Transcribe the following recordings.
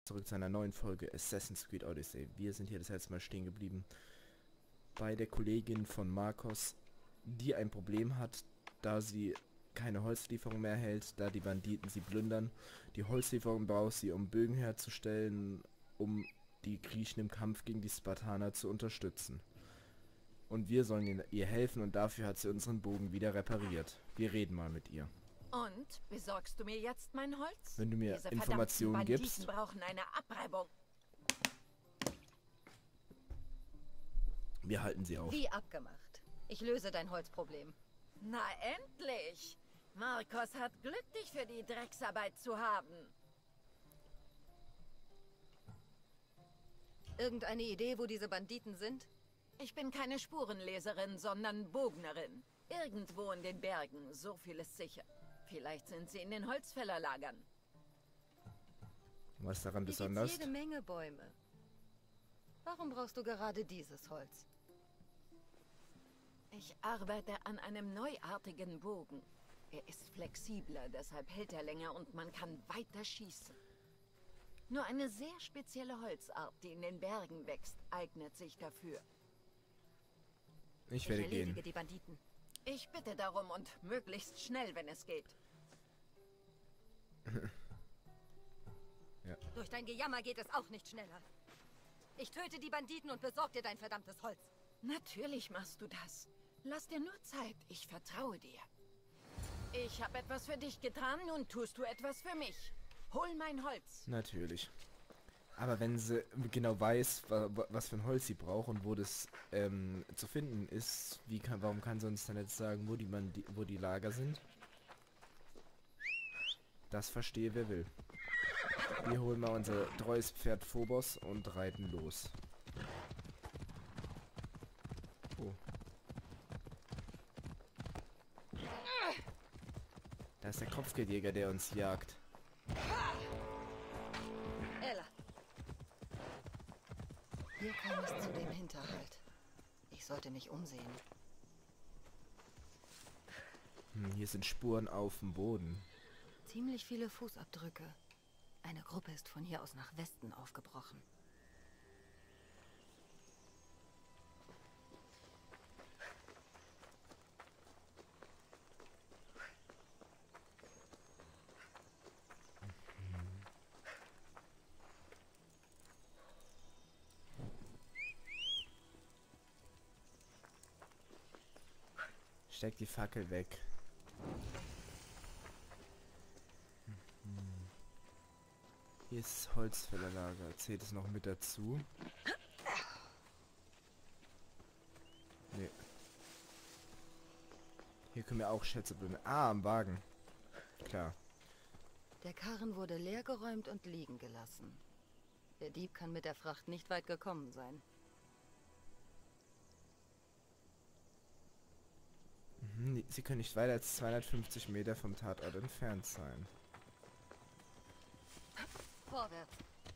Zurück zu einer neuen Folge Assassin's Creed Odyssey. Wir sind hier das letzte Mal stehen geblieben bei der Kollegin von Marcos, die ein Problem hat, da sie keine Holzlieferung mehr erhält, da die Banditen sie plündern. Die Holzlieferung braucht sie, um Bögen herzustellen, um die Griechen im Kampf gegen die Spartaner zu unterstützen. Und wir sollen ihr helfen und dafür hat sie unseren Bogen wieder repariert. Wir reden mal mit ihr. Und besorgst du mir jetzt mein Holz? Wenn du mir Diese Informationen Banditen gibst, brauchen eine Abreibung. wir halten sie auf. Wie abgemacht. Ich löse dein Holzproblem. Na endlich! Marcos hat Glück, dich für die Drecksarbeit zu haben. Irgendeine Idee, wo diese Banditen sind? Ich bin keine Spurenleserin, sondern Bognerin. Irgendwo in den Bergen, so viel ist sicher. Vielleicht sind sie in den Holzfällerlagern. Was daran Hier gibt's besonders? jede Menge Bäume. Warum brauchst du gerade dieses Holz? Ich arbeite an einem neuartigen Bogen. Er ist flexibler, deshalb hält er länger und man kann weiter schießen. Nur eine sehr spezielle Holzart, die in den Bergen wächst, eignet sich dafür. Ich werde erledige gehen. die Banditen. Ich bitte darum und möglichst schnell, wenn es geht. Ja. Durch dein Gejammer geht es auch nicht schneller. Ich töte die Banditen und besorg dir dein verdammtes Holz. Natürlich machst du das. Lass dir nur Zeit. Ich vertraue dir. Ich habe etwas für dich getan, nun tust du etwas für mich. Hol mein Holz. Natürlich. Aber wenn sie genau weiß, was für ein Holz sie braucht und wo das zu finden ist, warum kann sie uns dann jetzt sagen, wo die Lager sind? Das verstehe wer will. Wir holen mal unser treues Pferd Phobos und reiten los. Oh. Da ist der Kopfgeldjäger, der uns jagt. Ella. Hier kam es zu dem Hinterhalt. Ich sollte mich umsehen. Hier sind Spuren auf dem Boden. Ziemlich viele Fußabdrücke. Eine Gruppe ist von hier aus nach Westen aufgebrochen. Steck die Fackel weg. Hier ist das Holzfällerlager. Zählt es noch mit dazu? Nee. Hier können wir auch Schätze plündern. Ah, am Wagen. Klar. Der Karren wurde leergeräumt und liegen gelassen. Der Dieb kann mit der Fracht nicht weit gekommen sein. Sie können nicht weiter als 250 Meter vom Tatort entfernt sein. Vorwärts.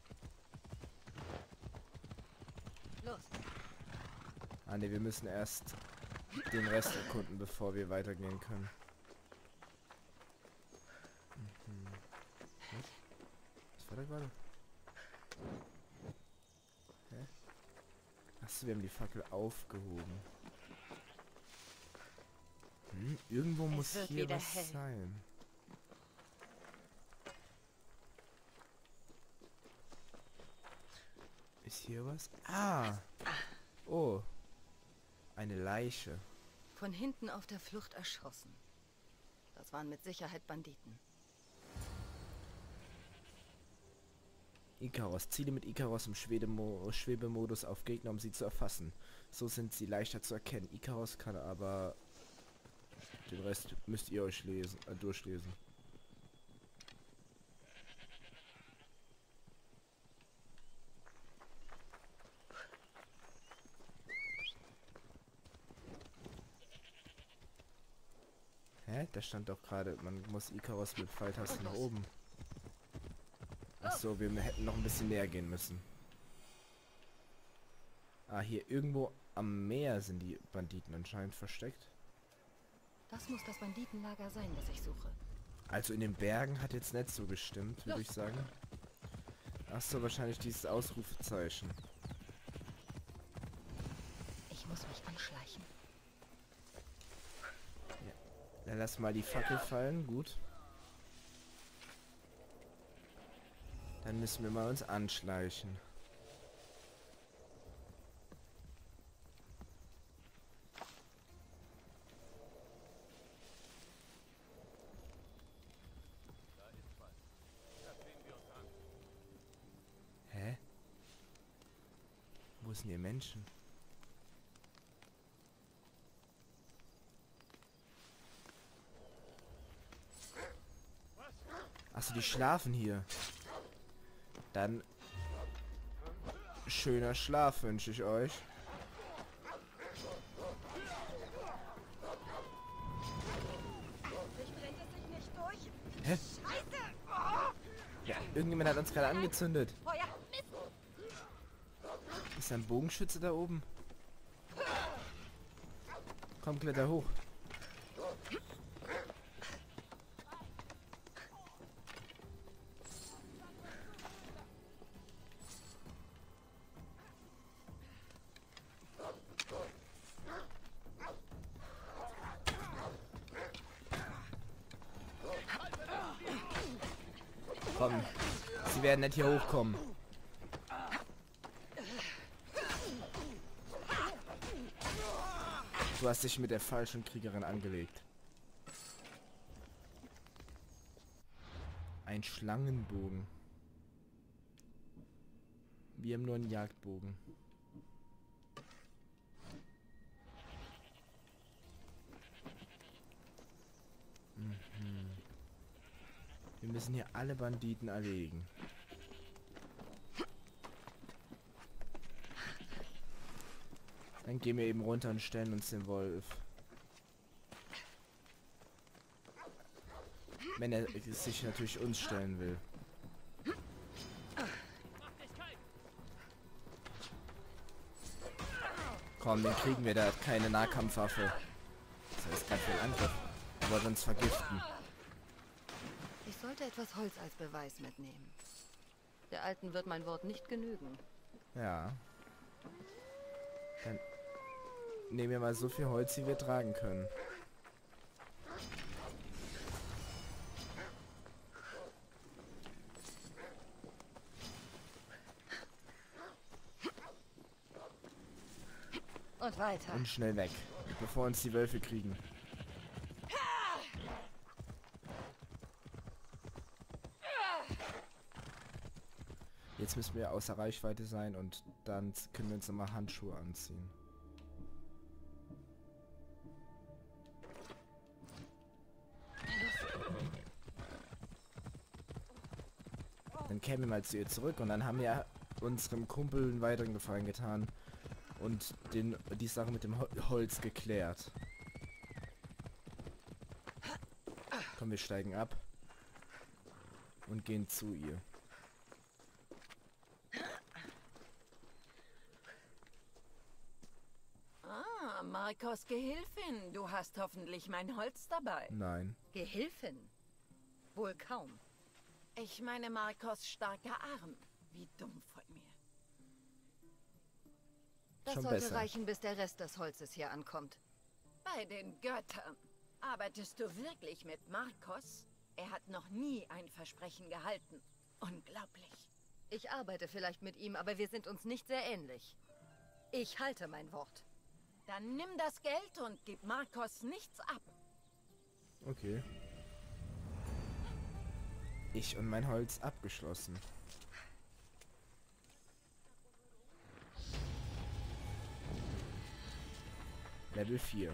Los. Ah ne, wir müssen erst den Rest erkunden, bevor wir weitergehen können. Was war da gerade? Hä? Achso, wir haben die Fackel aufgehoben. Irgendwo muss wird hier wieder was hell. sein. Ist hier was? Ah! Oh. Eine Leiche. Von hinten auf der Flucht erschossen. Das waren mit Sicherheit Banditen. Ikaros. Ziele mit Ikaros im Schwebemodus auf Gegner, um sie zu erfassen. So sind sie leichter zu erkennen. Ikaros kann aber... Den Rest müsst ihr euch durchlesen. Hä? Da stand doch gerade, man muss Ikaros mit Pfeiltasten nach oben. Achso, wir hätten noch ein bisschen näher gehen müssen. Ah, hier irgendwo am Meer sind die Banditen anscheinend versteckt. Das muss das Banditenlager sein, das ich suche. Also in den Bergen hat jetzt nicht so gestimmt, würde ich sagen. Ach so, wahrscheinlich dieses Ausrufezeichen. Ich muss mich anschleichen. Ja. Dann lass mal die Fackel fallen. Gut. Dann müssen wir mal uns anschleichen. Hä? Wo sind die Menschen? Achso, die schlafen hier. Dann schöner Schlaf wünsche ich euch. Hä? Ja, irgendjemand hat uns gerade angezündet. Ist da ein Bogenschütze da oben? Komm, kletter hoch. Komm, sie werden nicht hier hochkommen. Du hast dich mit der falschen Kriegerin angelegt. Ein Schlangenbogen. Wir haben nur einen Jagdbogen. Wir müssen hier alle Banditen erlegen. Dann gehen wir eben runter und stellen uns den Wolf. Wenn er sich natürlich uns stellen will. Komm, den kriegen wir, der hat keine Nahkampfwaffe. Das heißt gerade für den Angriff. Er wollte uns vergiften. Ich sollte etwas Holz als Beweis mitnehmen. Der Alten wird mein Wort nicht genügen. Ja. Dann nehmen wir mal so viel Holz, wie wir tragen können. Und weiter. Und schnell weg, bevor uns die Wölfe kriegen. Jetzt müssen wir außer Reichweite sein und dann können wir uns nochmal Handschuhe anziehen. Dann kämen wir mal zu ihr zurück und dann haben wir unserem Kumpel einen weiteren Gefallen getan und die Sache mit dem Holz geklärt. Komm, wir steigen ab und gehen zu ihr. Marcos Gehilfin, du hast hoffentlich mein Holz dabei. Nein. Gehilfin? Wohl kaum. Ich meine Marcos starker Arm. Wie dumm von mir. Das Schon sollte besser. reichen, bis der Rest des Holzes hier ankommt. Bei den Göttern. Arbeitest du wirklich mit Marcos? Er hat noch nie ein Versprechen gehalten. Unglaublich. Ich arbeite vielleicht mit ihm, aber wir sind uns nicht sehr ähnlich. Ich halte mein Wort. Dann nimm das Geld und gib Marcos nichts ab. Okay. Ich und mein Holz abgeschlossen. Level 4.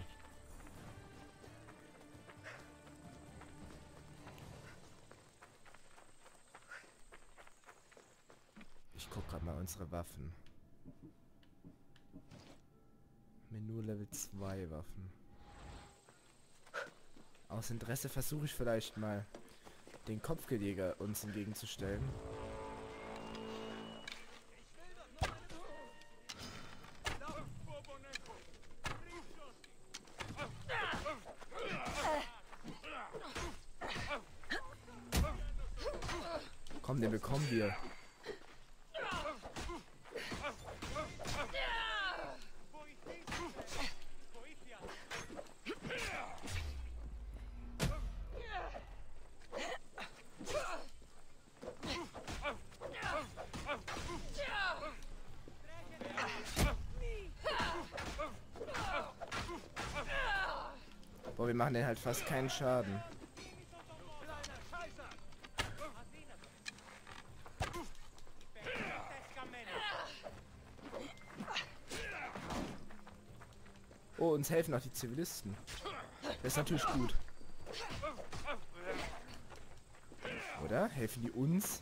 Ich guck gerade mal unsere Waffen. Mir nur Level 2 Waffen. Aus Interesse versuche ich vielleicht mal den Kopfgeldjäger uns entgegenzustellen. Komm, den bekommen wir. machen denen halt fast keinen Schaden. Oh, uns helfen auch die Zivilisten. Das ist natürlich gut. Oder? Helfen die uns?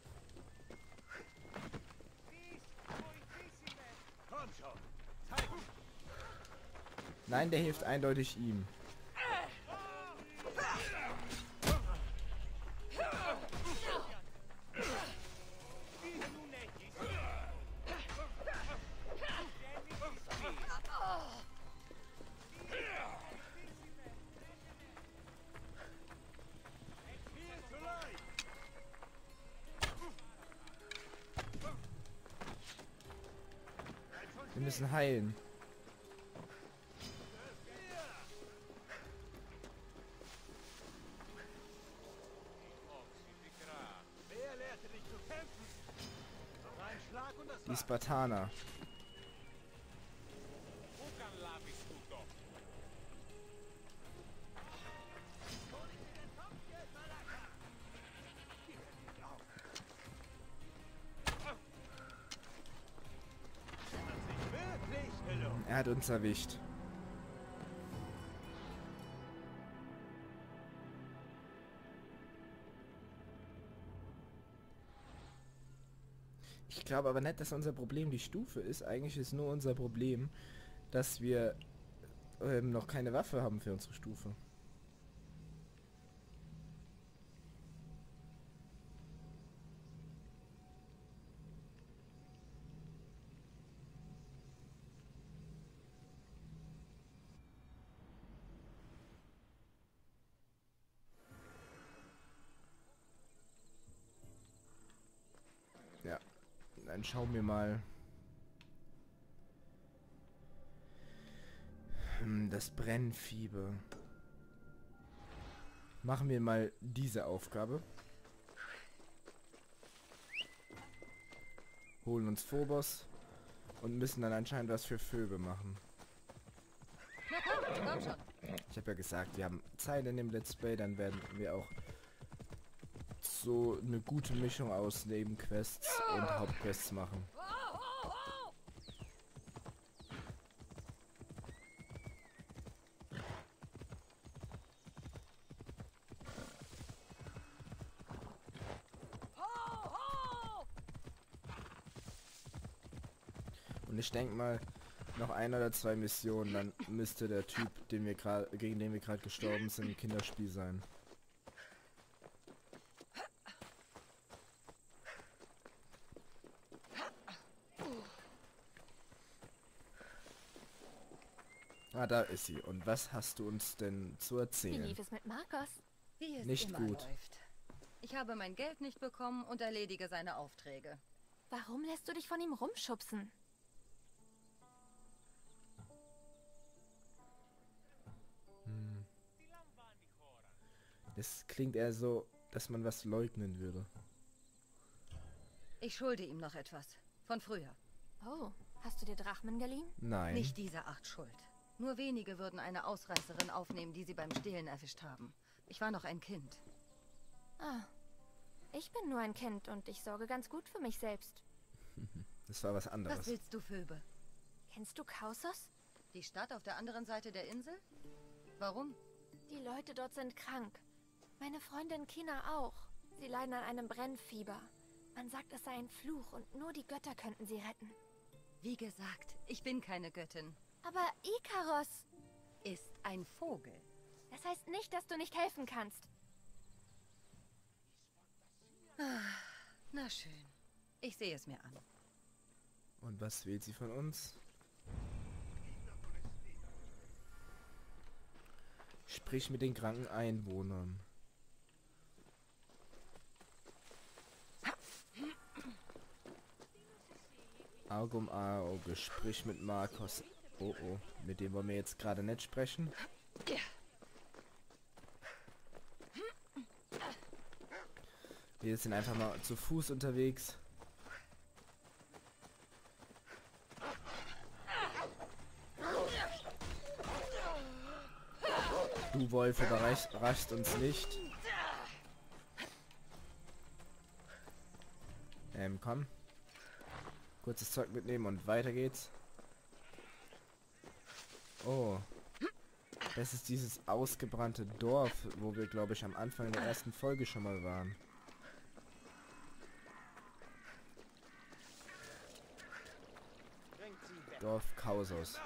Nein, der hilft eindeutig ihm. Wir müssen heilen. Die Spartaner. Er hat uns erwischt. Ich glaube aber nicht, dass unser Problem die Stufe ist. Eigentlich ist nur unser Problem, dass wir noch keine Waffe haben für unsere Stufe. Ja, dann schauen wir mal. Das Brennfieber. Machen wir mal diese Aufgabe. Holen uns Phobos und müssen dann anscheinend was für Phoebe machen. Na komm schon. Ich habe ja gesagt, wir haben Zeit in dem Let's Play, dann werden wir auch so eine gute Mischung aus Nebenquests und Hauptquests machen. Und ich denke mal, noch 1 oder 2 Missionen, dann müsste der Typ, gegen den wir gerade gestorben sind, ein Kinderspiel sein. Ah, da ist sie. Und was hast du uns denn zu Wie erzählen? lief es mit Markus? Wie es Nicht immer gut. läuft. Ich habe mein Geld nicht bekommen und erledige seine Aufträge. Warum lässt du dich von ihm rumschubsen? Das klingt eher so, dass man was leugnen würde. Ich schulde ihm noch etwas. Von früher. Oh, hast du dir Drachmen geliehen? Nein. Nicht diese Art Schuld. Nur wenige würden eine Ausreißerin aufnehmen, die sie beim Stehlen erwischt haben. Ich war noch ein Kind. Ah, ich bin nur ein Kind und ich sorge ganz gut für mich selbst. Das war was Was anderes. willst du, Phoebe? Kennst du Kausos? Die Stadt auf der anderen Seite der Insel? Warum? Die Leute dort sind krank. Meine Freundin Kina auch. Sie leiden an einem Brennfieber. Man sagt, es sei ein Fluch und nur die Götter könnten sie retten. Wie gesagt, ich bin keine Göttin. Aber Ikaros, Ist ein Vogel. das heißt nicht, dass du nicht helfen kannst. Na schön. Ich sehe es mir an. Und was will sie von uns? Sprich mit den kranken Einwohnern. Auge um Auge, sprich mit Markus. Oh oh, mit dem wollen wir jetzt gerade nicht sprechen. Wir sind einfach mal zu Fuß unterwegs. Du Wolf überraschst uns nicht. Komm. Kurzes Zeug mitnehmen und weiter geht's. Oh. Das ist dieses ausgebrannte Dorf, wo wir, glaube ich, am Anfang der ersten Folge schon mal waren. Dorf Kausos.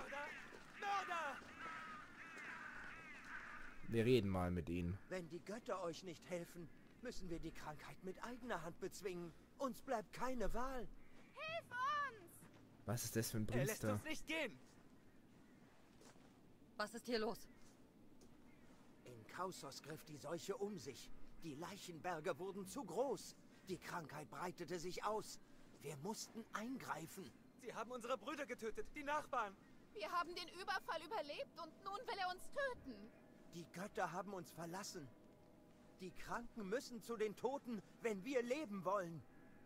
Wir reden mal mit ihnen. Wenn die Götter euch nicht helfen, müssen wir die Krankheit mit eigener Hand bezwingen. Uns bleibt keine Wahl. Hilf uns! Was ist das für ein Er lässt Priester? uns nicht gehen. Was ist hier los? In Kausos griff die Seuche um sich. Die Leichenberge wurden zu groß. Die Krankheit breitete sich aus. Wir mussten eingreifen. Sie haben unsere Brüder getötet, die Nachbarn. Wir haben den Überfall überlebt und nun will er uns töten. Die Götter haben uns verlassen. Die Kranken müssen zu den Toten, wenn wir leben wollen.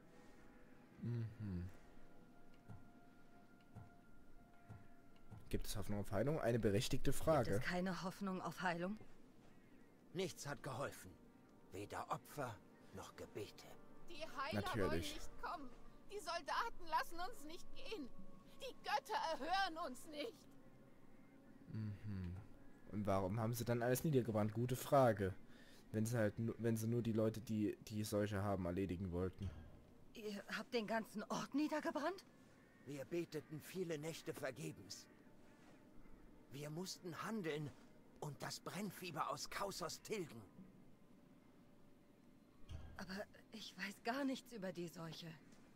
Gibt es Hoffnung auf Heilung? Eine berechtigte Frage. Gibt es keine Hoffnung auf Heilung? Nichts hat geholfen. Weder Opfer noch Gebete. Die Heiler wollen Natürlich. nicht kommen. Die Soldaten lassen uns nicht gehen. Die Götter erhören uns nicht. Und warum haben sie dann alles niedergebrannt? Gute Frage. Wenn sie halt, wenn sie nur die Leute, die die Seuche haben, erledigen wollten. Ihr habt den ganzen Ort niedergebrannt? Wir beteten viele Nächte vergebens. Wir mussten handeln und das Brennfieber aus Kausos tilgen. Aber ich weiß gar nichts über die Seuche.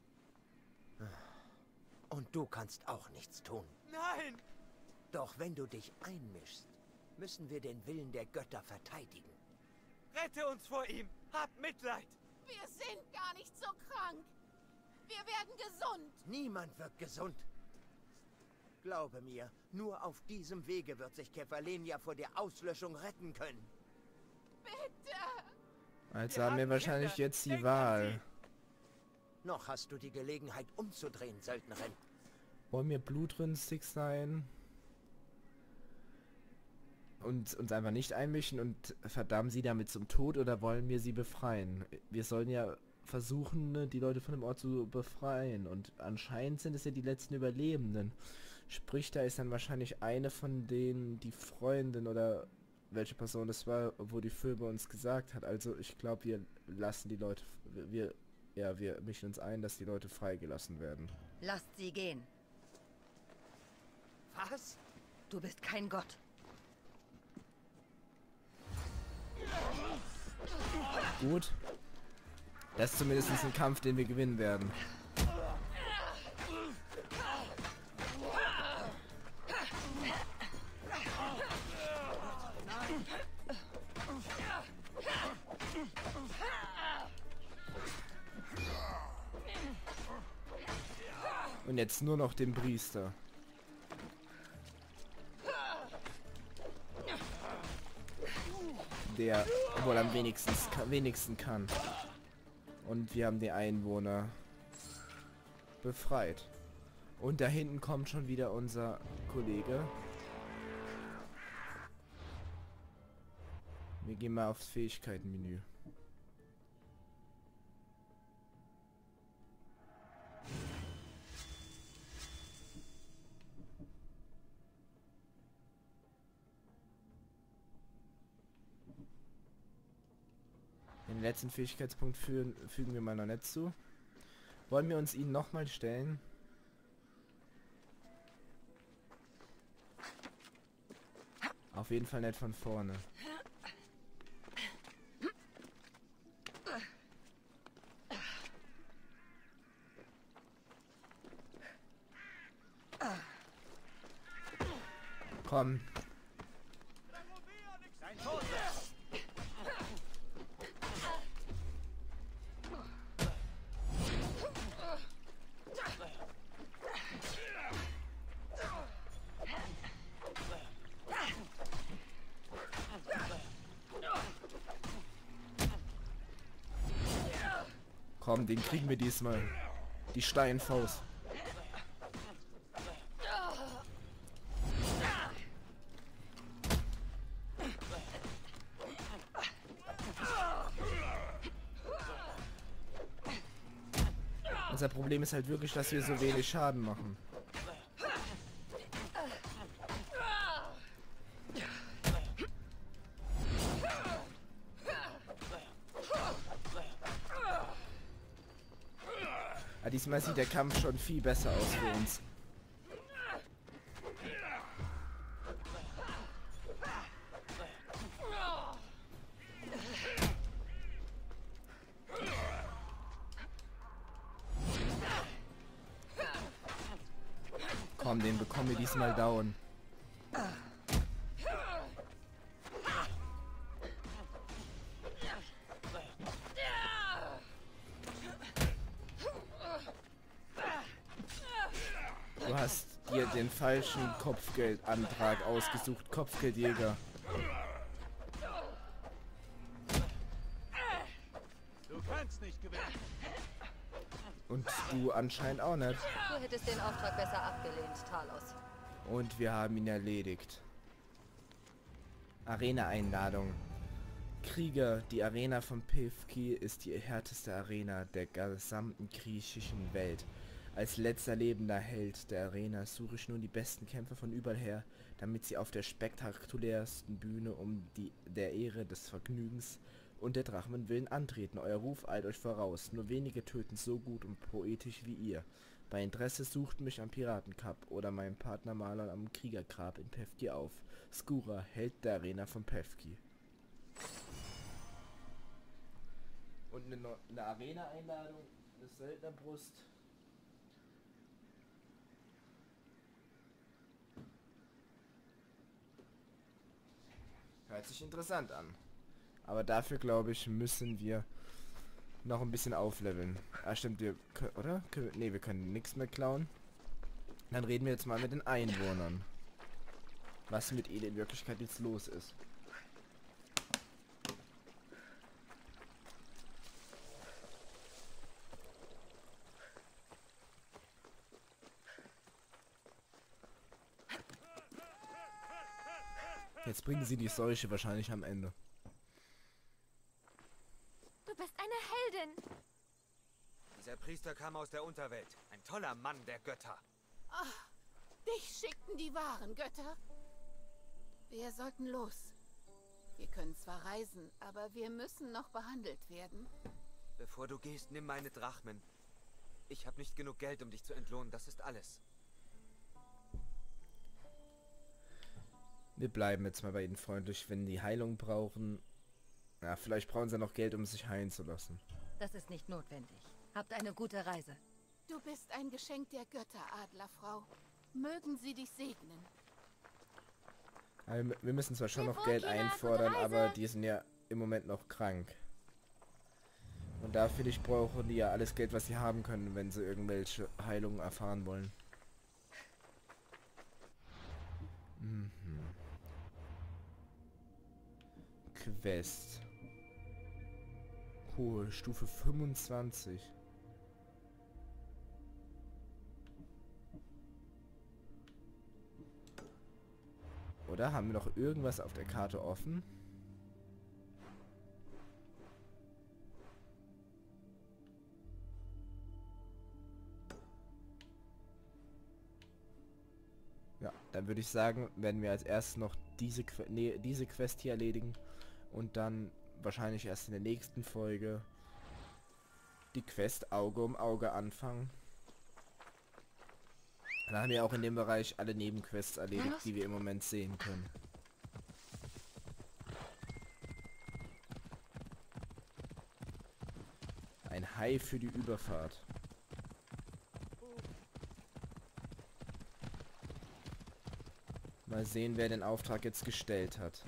Und du kannst auch nichts tun. Nein! Doch wenn du dich einmischst, müssen wir den Willen der Götter verteidigen. Rette uns vor ihm! Hab Mitleid! Wir sind gar nicht so krank. Wir werden gesund. Niemand wird gesund. Glaube mir, nur auf diesem Wege wird sich Kefalenia vor der Auslöschung retten können. Bitte. Also Wir haben wir haben wahrscheinlich Kinder. jetzt die Denk an Wahl. Noch hast du die Gelegenheit umzudrehen, Söldnerin. Wollen wir blutrünstig sein? Und uns einfach nicht einmischen und verdammen sie damit zum Tod, oder wollen wir sie befreien? Wir sollen ja versuchen, ne, die Leute von dem Ort zu befreien, und anscheinend sind es ja die letzten Überlebenden. Sprich, da ist dann wahrscheinlich eine von denen, die Freundin oder welche Person es war, wo die Phoebe uns gesagt hat. Also ich glaube, wir lassen die Leute, wir mischen uns ein, dass die Leute freigelassen werden. Lasst sie gehen. Was? Du bist kein Gott. Gut. Das ist zumindest ein Kampf, den wir gewinnen werden. Und jetzt nur noch den Priester. Der wohl am wenigsten kann. Und wir haben die Einwohner befreit. Und da hinten kommt schon wieder unser Kollege. Wir gehen mal aufs Fähigkeitenmenü. Den letzten Fähigkeitspunkt fügen wir mal noch nicht zu. Wollen wir uns ihn nochmal stellen? Auf jeden Fall nicht von vorne. Komm. Komm, den kriegen wir diesmal. Die Steinfaust. Unser Problem ist halt wirklich, dass wir so wenig Schaden machen. Aber diesmal sieht der Kampf schon viel besser aus für uns. Komm, den bekommen wir diesmal down. Du hast dir den falschen Kopfgeldantrag ausgesucht, Kopfgeldjäger. Du kannst nicht gewinnen. Und du anscheinend auch nicht. Du hättest den Auftrag besser abgelehnt, Talos. Und wir haben ihn erledigt. Arena-Einladung. Krieger, die Arena von Pevki ist die härteste Arena der gesamten griechischen Welt. Als letzter lebender Held der Arena suche ich nun die besten Kämpfer von überall her, damit sie auf der spektakulärsten Bühne der Ehre des Vergnügens und der Drachenwillen antreten. Euer Ruf eilt euch voraus. Nur wenige töten so gut und poetisch wie ihr. Bei Interesse sucht mich am Piratenkap oder meinen Partner Marlon am Kriegergrab in Pevki auf. Skura, Held der Arena von Pevki. Und eine Arena-Einladung, eine Söldnerbrust. Hört sich interessant an. Aber dafür, glaube ich, müssen wir noch ein bisschen aufleveln. Ah, stimmt, wir können, oder? Ne, wir können nichts mehr klauen. Dann reden wir jetzt mal mit den Einwohnern. Was mit ihnen in Wirklichkeit jetzt los ist. Jetzt bringen sie die Seuche wahrscheinlich am Ende. Du bist eine Heldin. Dieser Priester kam aus der Unterwelt. Ein toller Mann der Götter. Ach, dich schickten die wahren Götter. Wir sollten los. Wir können zwar reisen, aber wir müssen noch behandelt werden. Bevor du gehst, nimm meine Drachmen. Ich habe nicht genug Geld, um dich zu entlohnen. Das ist alles. Wir bleiben jetzt mal bei ihnen freundlich, wenn die Heilung brauchen. Ja, vielleicht brauchen sie noch Geld, um sich heilen zu lassen. Das ist nicht notwendig. Habt eine gute Reise. Du bist ein Geschenk der Götter, Adlerfrau. Mögen sie dich segnen. Wir müssen zwar schon noch Wohl, Geld Kina, einfordern, gute Reise. aber die sind ja im Moment noch krank. Und da finde ich, brauchen die ja alles Geld, was sie haben können, wenn sie irgendwelche Heilungen erfahren wollen. Mhm. Quest. Hohe Stufe 25. Oder haben wir noch irgendwas auf der Karte offen? Ja, dann würde ich sagen, werden wir als erstes noch diese Quest hier erledigen und dann wahrscheinlich erst in der nächsten Folge die Quest Auge um Auge anfangen. Dann haben wir auch in dem Bereich alle Nebenquests erledigt, die wir im Moment sehen können. Ein Hai für die Überfahrt. Mal sehen, wer den Auftrag jetzt gestellt hat.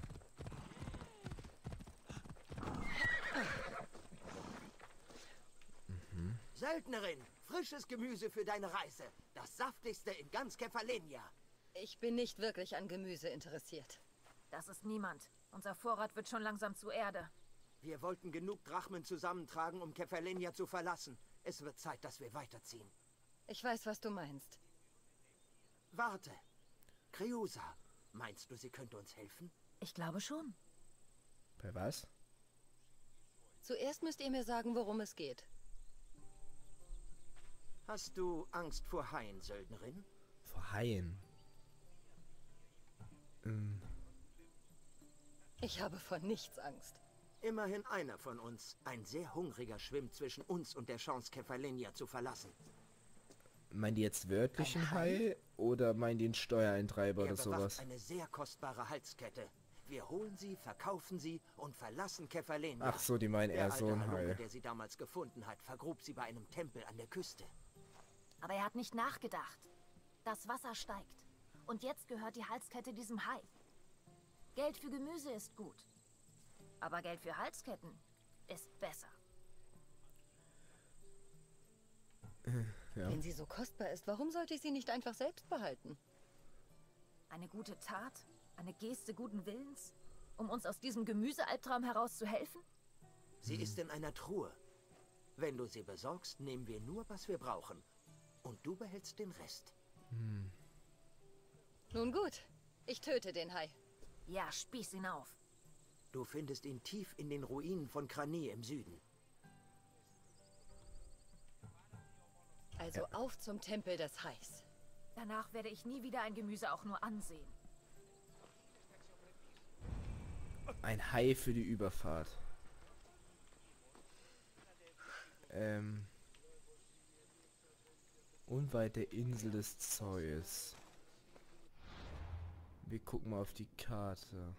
Söldnerin, frisches Gemüse für deine Reise. Das saftigste in ganz Kefalonia. Ich bin nicht wirklich an Gemüse interessiert. Das ist niemand. Unser Vorrat wird schon langsam zu Erde. Wir wollten genug Drachmen zusammentragen, um Kefalonia zu verlassen. Es wird Zeit, dass wir weiterziehen. Ich weiß, was du meinst. Warte. Kreusa, meinst du, sie könnte uns helfen? Ich glaube schon. Bei was? Zuerst müsst ihr mir sagen, worum es geht. Hast du Angst vor Haien, Söldnerin? Vor Haien. Ich habe vor nichts Angst. Immerhin einer von uns, ein sehr hungriger, schwimmt zwischen uns und der Chance Kefalonia zu verlassen. Meinen die jetzt wörtlichen Hai oder meinen die einen Steuereintreiber oder Er bewacht sowas? eine sehr kostbare Halskette. Wir holen sie, verkaufen sie und verlassen Kefalonia. Ach so, die meinen Der eher so alte ein Halunke, Hai. der sie damals gefunden hat, vergrub sie bei einem Tempel an der Küste. Aber er hat nicht nachgedacht. Das Wasser steigt. Und jetzt gehört die Halskette diesem Hai. Geld für Gemüse ist gut. Aber Geld für Halsketten ist besser. Ja. Wenn sie so kostbar ist, warum sollte ich sie nicht einfach selbst behalten? Eine gute Tat? Eine Geste guten Willens? Um uns aus diesem Gemüsealbtraum herauszuhelfen? Sie ist in einer Truhe. Wenn du sie besorgst, nehmen wir nur, was wir brauchen. Und du behältst den Rest. Nun gut, ich töte den Hai. Ja, spieß ihn auf. Du findest ihn tief in den Ruinen von Krani im Süden. Also auf zum Tempel des Hais. Danach werde ich nie wieder ein Gemüse auch nur ansehen. Ein Hai für die Überfahrt. Unweit der Insel des Zeus. Wir gucken mal auf die Karte.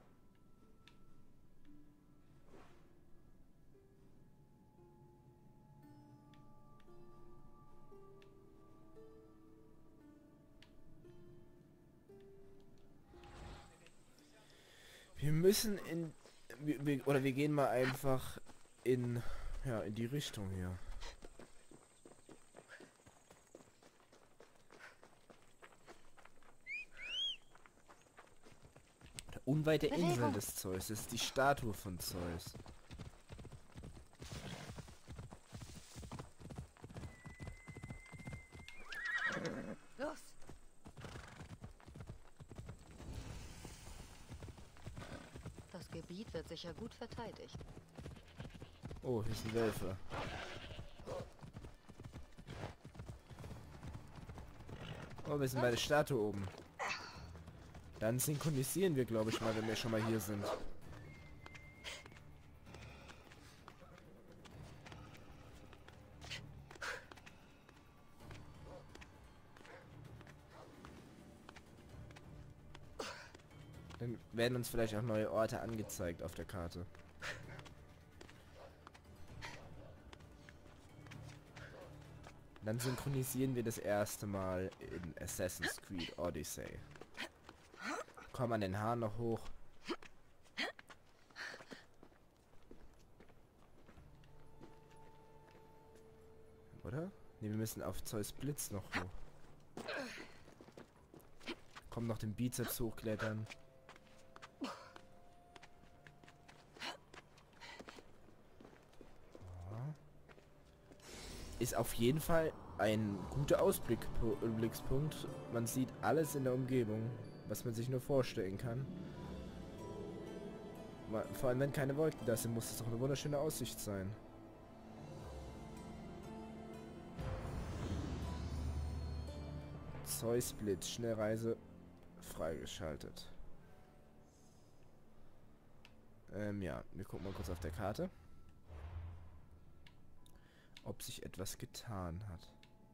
Wir müssen in... wir gehen mal einfach in... ja, in die Richtung hier. Unweit der Insel des Zeus. Das ist die Statue von Zeus. Los! Das Gebiet wird sicher gut verteidigt. Oh, hier ist ein Wölfe. Oh, wir sind bei der Statue oben. Dann synchronisieren wir, glaube ich mal, wenn wir schon mal hier sind. Dann werden uns vielleicht auch neue Orte angezeigt auf der Karte. Dann synchronisieren wir das erste Mal in Assassin's Creed Odyssey. Komm an den Haaren noch hoch. Oder? Ne, wir müssen auf Zeus Blitz noch hoch. Komm noch den Bizeps hochklettern. Ist auf jeden Fall ein guter Ausblickspunkt. Man sieht alles in der Umgebung, was man sich nur vorstellen kann. Vor allem, wenn keine Wolken da sind, muss es doch eine wunderschöne Aussicht sein. Zeus Blitz, Schnellreise freigeschaltet. Ja, wir gucken mal kurz auf der Karte, ob sich etwas getan hat.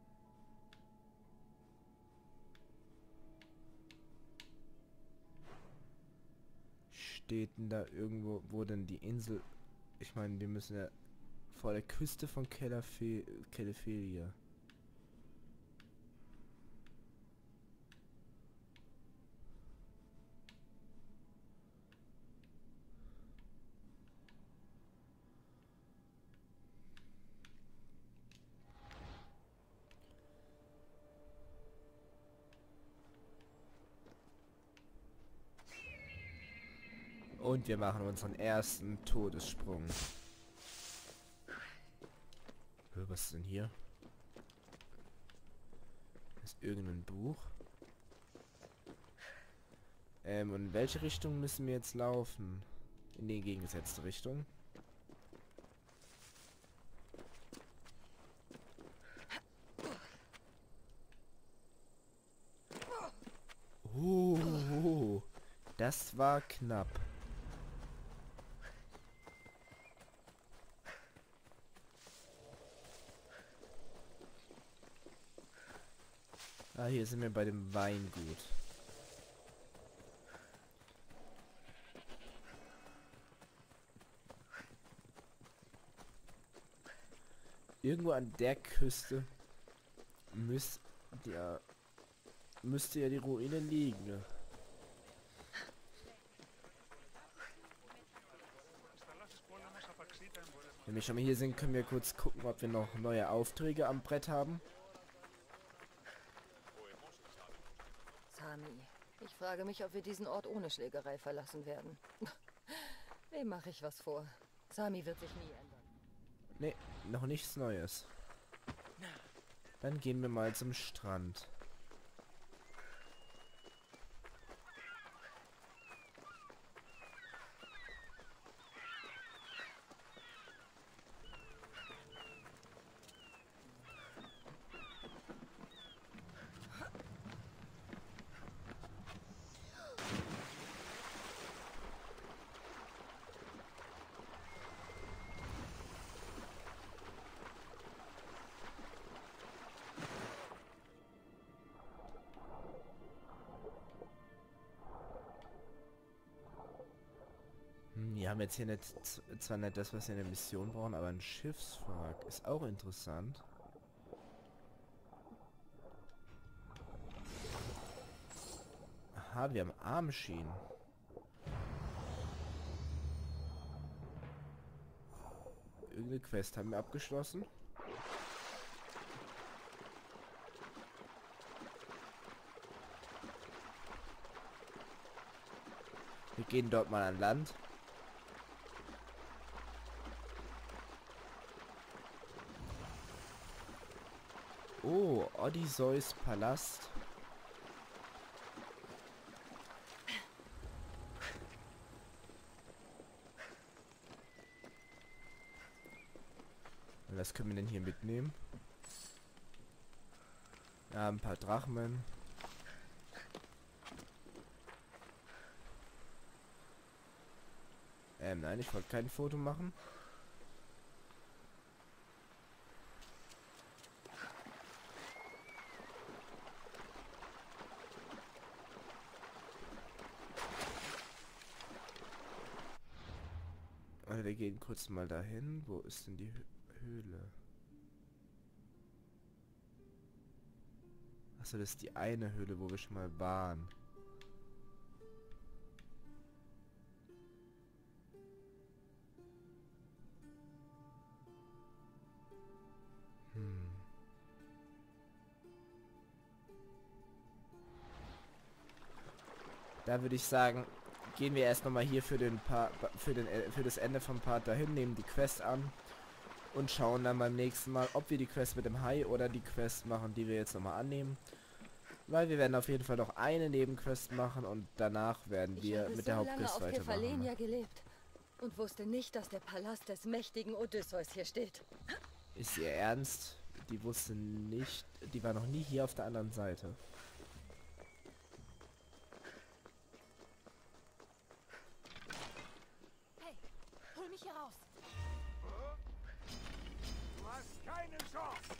Steht denn da irgendwo, wo denn die Insel... Ich meine, wir müssen ja vor der Küste von Kefalonia. Und wir machen unseren ersten Todessprung. Was ist denn hier? Ist irgendein Buch? Und in welche Richtung müssen wir jetzt laufen? In die entgegengesetzte Richtung. Das war knapp. Ah, hier sind wir bei dem Weingut. Irgendwo an der Küste müsste ja die Ruine liegen. Ne? Wenn wir schon mal hier sind, können wir kurz gucken, ob wir noch neue Aufträge am Brett haben. Sami, ich frage mich, ob wir diesen Ort ohne Schlägerei verlassen werden. Wem mache ich was vor? Sami wird sich nie ändern. Ne, noch nichts Neues. Dann gehen wir mal zum Strand. Wir haben jetzt hier nicht, zwar nicht das, was wir in der Mission brauchen, aber ein Schiffswrack ist auch interessant. Aha, wir haben Armschienen. Irgendeine Quest haben wir abgeschlossen. Wir gehen dort mal an Land. Oh, Odysseus Palast. Was können wir denn hier mitnehmen? Ja, ein paar Drachmen. Nein, ich wollte kein Foto machen. Oder wir gehen kurz mal dahin. Wo ist denn die Höhle? Achso, das ist die eine Höhle, wo wir schon mal waren. Da würde ich sagen, gehen wir erst nochmal hier für das Ende vom Part dahin, nehmen die Quest an und schauen dann beim nächsten Mal, ob wir die Quest mit dem Hai oder die Quest machen, die wir jetzt nochmal annehmen. Weil wir werden auf jeden Fall noch eine Nebenquest machen und danach werden wir mit der Hauptquest weitermachen. Ich habe so lange auf Kefalonia gelebt und wusste nicht, dass der Palast des mächtigen Odysseus hier steht. Ist ihr Ernst? Die wusste nicht, die war noch nie hier auf der anderen Seite. Hol mich hier raus. Du hast keine Chance.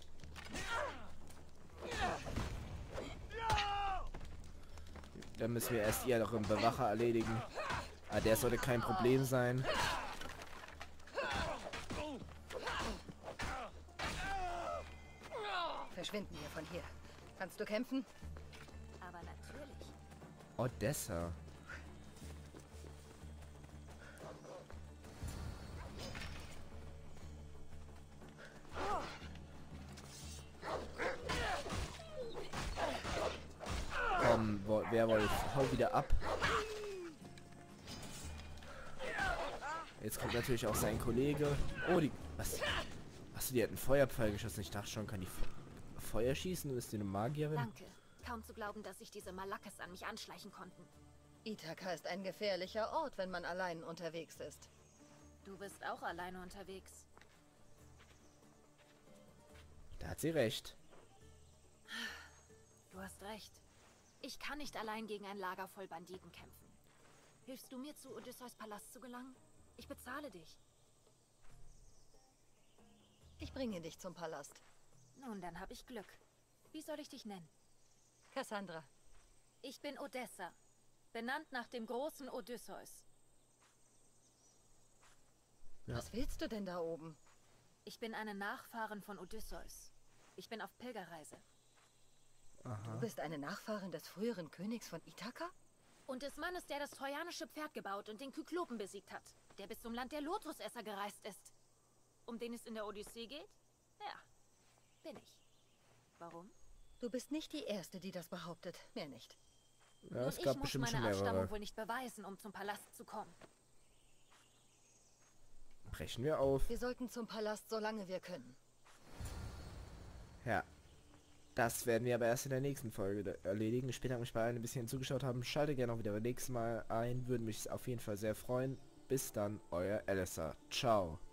Dann müssen wir erst ihren Bewacher erledigen. Ah, der sollte kein Problem sein. Verschwinden wir von hier. Kannst du kämpfen? Aber natürlich. Odessa. Komm, Werwolf, hau wieder ab. Jetzt kommt natürlich auch sein Kollege. Oh, die... Was? Achso, die hat einen Feuerpfeil geschossen. Ich dachte schon, kann die Feuer schießen? Du bist eine Magierin? Danke. Kaum zu glauben, dass sich diese Malakes an mich anschleichen konnten. Ithaka ist ein gefährlicher Ort, wenn man allein unterwegs ist. Du bist auch alleine unterwegs. Da hat sie recht. Du hast recht. Ich kann nicht allein gegen ein Lager voll Banditen kämpfen. Hilfst du mir, zu Odysseus Palast zu gelangen? Ich bezahle dich. Ich bringe dich zum Palast. Nun, dann habe ich Glück. Wie soll ich dich nennen? Cassandra. Ich bin Odessa, benannt nach dem großen Odysseus. Ja. Was willst du denn da oben? Ich bin eine Nachfahrin von Odysseus. Ich bin auf Pilgerreise. Du bist eine Nachfahrin des früheren Königs von Ithaka? Und des Mannes, der das trojanische Pferd gebaut und den Kyklopen besiegt hat. Der bis zum Land der Lotusesser gereist ist. Um den es in der Odyssee geht? Ja, bin ich. Warum? Du bist nicht die Erste, die das behauptet. Mehr nicht. Ja, Nun, es ich gab muss bestimmt schon meine Abstammung mehrere. wohl nicht beweisen, um zum Palast zu kommen. Brechen wir auf. Wir sollten zum Palast, solange wir können. Ja. Das werden wir aber erst in der nächsten Folge erledigen. Ich bedanke mich bei allen, die bis hierhin zugeschaut haben. Schaltet gerne auch wieder beim nächsten Mal ein. Würde mich auf jeden Fall sehr freuen. Bis dann, euer Alistair. Ciao.